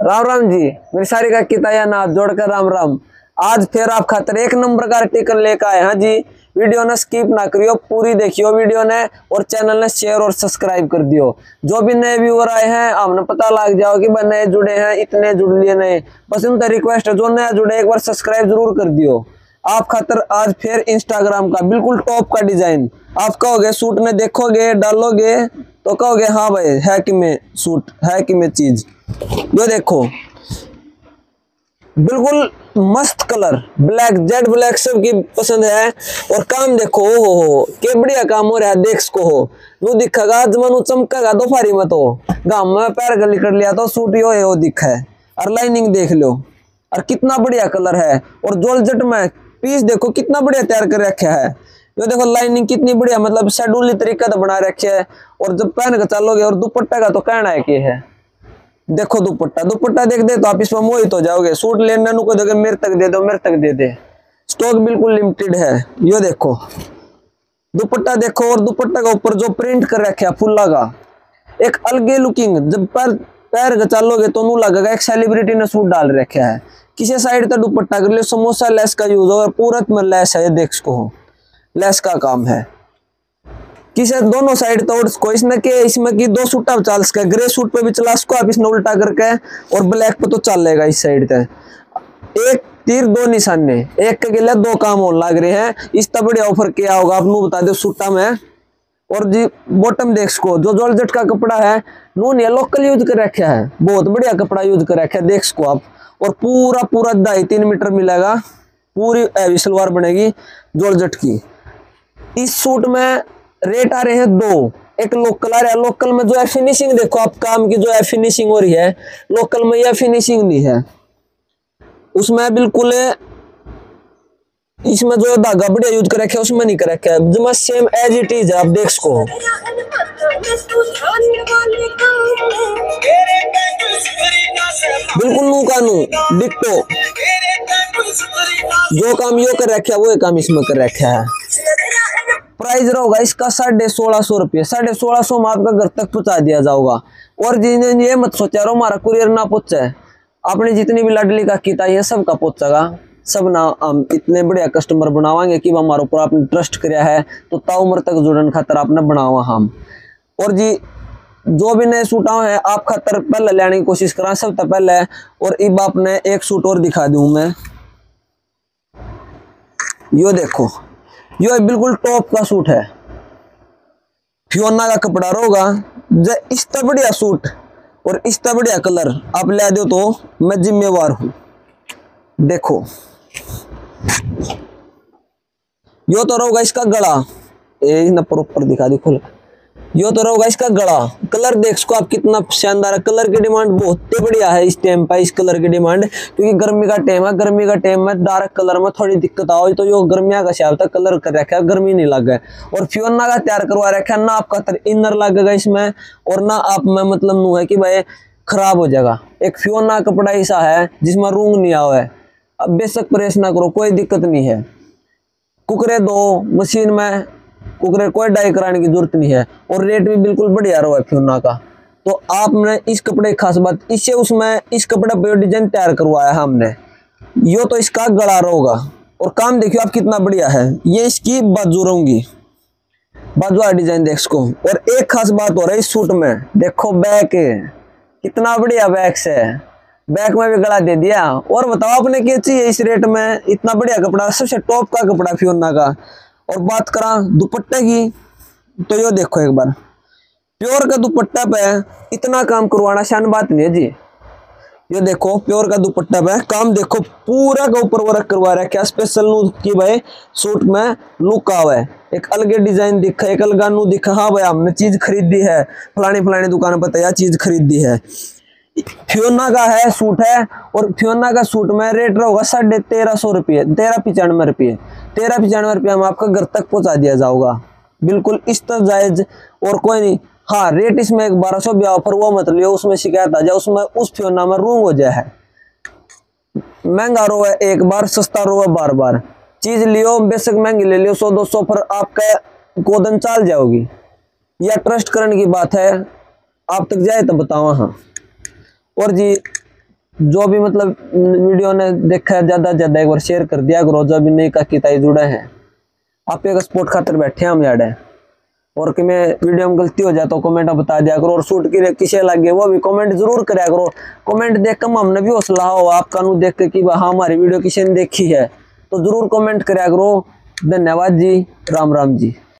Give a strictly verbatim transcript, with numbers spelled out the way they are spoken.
राम राम जी, मेरी सारी का किताया ना जोड़कर राम राम। आज फिर आप खातर एक नंबर का आर्टिकल लेकर आए हैं जी। वीडियो ने स्किप ना करियो, पूरी देखियो वीडियो ने, और चैनल ने शेयर और सब्सक्राइब कर दियो। जो भी नए व्यूअर आए हैं हमने पता लग जाओ कि भाई नए जुड़े हैं, इतने जुड़ लिए नए, बस उनका रिक्वेस्ट है जो नया जुड़े एक बार सब्सक्राइब जरूर कर दियो। आप खातर आज फिर इंस्टाग्राम का बिल्कुल टॉप का डिजाइन। आप कहोगे सूट में देखोगे डालोगे तो कहोगे हाँ भाई है कि में सूट है कि में चीज। ये देखो बिल्कुल मस्त कलर, ब्लैक जेड ब्लैक सबकी पसंद है। और काम देखो हो हो के बढ़िया काम हो रहा है, देख सको हो वो दिखेगा जमानू चमकेगा दोपहरी में तो गांव में पैर गली कर लिया तो सूट यो है वो दिखा है। और लाइनिंग देख लो और कितना बढ़िया कलर है। और जोलजट में पीस देखो कितना बढ़िया तैयार कर रखा है। ये देखो लाइनिंग कितनी बढ़िया, मतलब शेड्यूली तरीका तो बना रखे है। और जब पहन के चलोगे और दुपट्टा का तो कहना है कि है, देखो दुपट्टा दुपट्टा देख दे तो आप इसमें मोहित हो जाओगे। सूट लेने को दोगे मेरे तक दे दो मेरे तक दे दे, स्टॉक बिल्कुल लिमिटेड है। ये देखो दुपट्टा देखो, और दुपट्टा के ऊपर जो प्रिंट कर रखा है फुल्ला का, एक अलगे लुकिंग। जब पैर पैर के चलोगे तो नू लगेगा एक सेलिब्रिटी ने सूट डाल रखा है। किसी साइड तक दुपट्टा कर लियो, समोसा लेस का यूज हो, पूरा में लेस है, ये देख सको लेस का काम है। किसे दोनों साइड तोड़ इसको इसने के इसमें की दो सूट चल सके, ग्रे सूट पे भी चला सको आप इसने उल्टा करके, और ब्लैक पे तो चलेगा इस साइड तक। एक तीर दो निशाने, एक के लिए दो काम होने लग रहे हैं। इस तरह बढ़िया ऑफर क्या होगा आप बता दो सूटा में। और जी बॉटम देख सको जो जॉर्जेट का कपड़ा है, नून ये लोकल यूज कर रखा है, बहुत बढ़िया कपड़ा यूज कर रखा है, देख सको आप। और पूरा पूरा ढाई तीन मीटर मिलेगा, पूरी हैवी सलवार बनेगी जॉर्जेट की। इस सूट में रेट आ रहे हैं दो, एक लोकल आ रहा है। लोकल में जो है फिनिशिंग देखो आप, काम की जो है फिनिशिंग हो रही है, लोकल में यह फिनिशिंग नहीं है। उसमें बिल्कुल इसमें जो धागा बढ़िया यूज कर रखा है उसमें नहीं कर रखा है, जमा सेम एज इट इज है, आप देख सको। बिल्कुल नू का नू डिक्टो, जो काम यो कर रखा है वो काम इसमें कर रखा है। प्राइस रहेगा इसका साढ़े सोलह सौ रुपये, साढ़े सोलह सौ में आपका घर तक पहुंचा दिया जाएगा। और जिन्हें ये मत सोचा रहो हमारा कुरियर ना पहुंचे, आपने जितनी भी लाडली का किया है सबका पहुंचेगा, सब ना हम इतने बढ़िया कस्टमर बनावाएंगे कि हमारे ऊपर आपने ट्रस्ट किया है तो ता उम्र तक जुड़न खातर आपने बनावा हम। और जी जो भी नए सूट आए हैं आप खातर पहले लेने की कोशिश करा सब तक पहले। और इब आपने एक सूट और दिखा दूं मैं, यो देखो यो बिल्कुल टॉप का सूट है, फियोना का कपड़ा रहेगा। इस तरह बढ़िया सूट और इस तरह बढ़िया कलर आप ले दो तो मैं जिम्मेवार हूं। देखो यो तो रहेगा इसका गला, ये ना प्रॉपर दिखा दी खुल, यो तो रहेगा इसका गला। कलर देख सको आप कितना शानदार है, कलर की डिमांड बहुत ही बढ़िया है इस टाइम पर, इस कलर की डिमांड, क्योंकि गर्मी का टाइम है। गर्मी का टाइम में डार्क कलर में थोड़ी दिक्कत आओ तो यो गर्मिया का शायद तक कलर कर रखा है, गर्मी नहीं लगे। और फियोना का तैयार करवा रखा है, ना आपका इनर लगेगा इसमें और ना आप में मतलब नू है कि भाई खराब हो जाएगा। एक फियोना कपड़ा ऐसा है जिसमें रूंग नहीं आवे, अब बेशक प्रेस ना करो कोई दिक्कत नहीं है। कुकरे दो मशीन में कुकरे कोई डाई कराने की जरूरत नहीं है। और रेट भी बिल्कुल बढ़िया रहा है फियोना का। तो आपने इस कपड़े की खास बात इससे उसमें इस कपड़ा पे डिजाइन तैयार करवाया है हमने। यो तो इसका गला रहेगा और काम देखियो आप कितना बढ़िया है। ये इसकी बाजू रहूंगी, बाजू वाला डिजाइन देख सको। और एक खास बात हो रहा है इस सूट में, देखो बैक कितना बढ़िया बैक से, बैक में भी गला दे दिया। और बताओ आपने क्या चाहिए इस रेट में, इतना बढ़िया कपड़ा, सबसे टॉप का कपड़ा फियोना का। और बात करा दुपट्टे की तो यो देखो एक बार, प्योर का दुपट्टा पे इतना काम करवाना शान बात नहीं है जी। ये देखो प्योर का दुपट्टा पे काम देखो, पूरा का ऊपर वर्क करवा रहा है, क्या स्पेशल नू की भाई सूट में लुक आवे, एक अलग डिजाइन दिखा, एक अलग नू दिखा, हाँ भाई हमने चीज खरीदी है, फलानी फलानी दुकान पर तैयार चीज खरीदी है। फियोना का है सूट है, और फियोना का सूट में रेट रहेगा साढ़े तेरह सौ रुपये, तेरह पिचानवे रुपये, तेरह पिचानवे रुपये में आपका घर तक पहुंचा दिया जाऊगा, बिल्कुल इस तरह जायज और कोई नहीं। हाँ रेट इसमें एक बारह सौ भी ऑफर वो मत लियो, उसमें शिकायत आ जाए, उसमें उस फियोना में रूंग हो जाए, महंगा रो है एक बार, सस्ता रो है बार बार। चीज लियो बेशक महंगी ले लियो सौ दो सौ पर आपका गोदन चाल जाओगी, या ट्रस्ट करने की बात है, आप तक जाए तो बताओ। हाँ और जी जो भी मतलब वीडियो ने देखा है ज्यादा से ज्यादा एक बार शेयर कर दिया करो। जो भी नई का किताई जुड़े हैं आप एक स्पोर्ट खातर बैठे हम यार, और कि मैं वीडियो में गलती हो जाए तो कमेंट में बता दिया करो। और शूट की किसे लगे वो भी कमेंट जरूर कराया करो। कमेंट देख कर हमने भी हौसला हो आपका नु देख के कि हाँ हमारी वीडियो किसी ने देखी है, तो जरूर कमेंट कराया करो। धन्यवाद जी, राम राम जी।